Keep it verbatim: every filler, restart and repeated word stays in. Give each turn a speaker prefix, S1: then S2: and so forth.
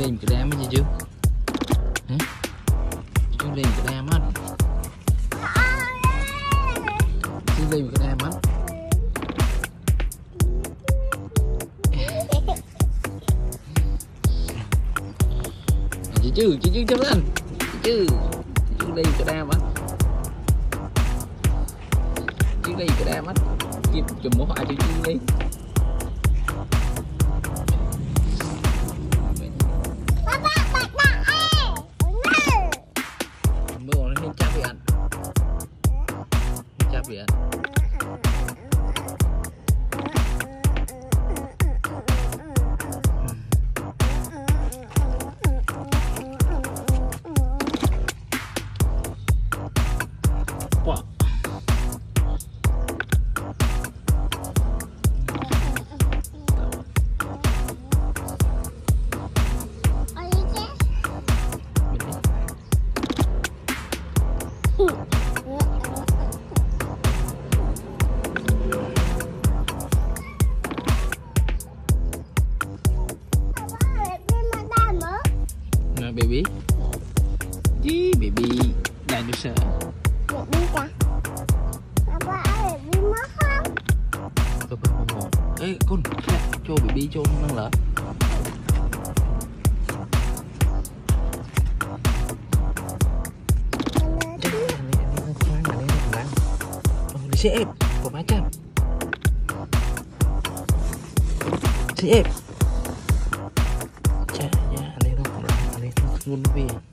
S1: lên cái đam gì chứ? Hả? Chứ lên cái đam á. Chứ lên cái đam á. Chứ chứ chứ chứ chứ anh. Chứ chứ lên cái đam á. Chứ lên cái đam á. Kịp chùm một hại chứ chứ đi. Viện. Wow. Baby, Di baby dinosaur.
S2: Baby kah? Apa baby mahal?
S1: Papa ngomong. Eh, con, cho baby cho năng lỡ. Siap, kau macam. Siap. Ngun về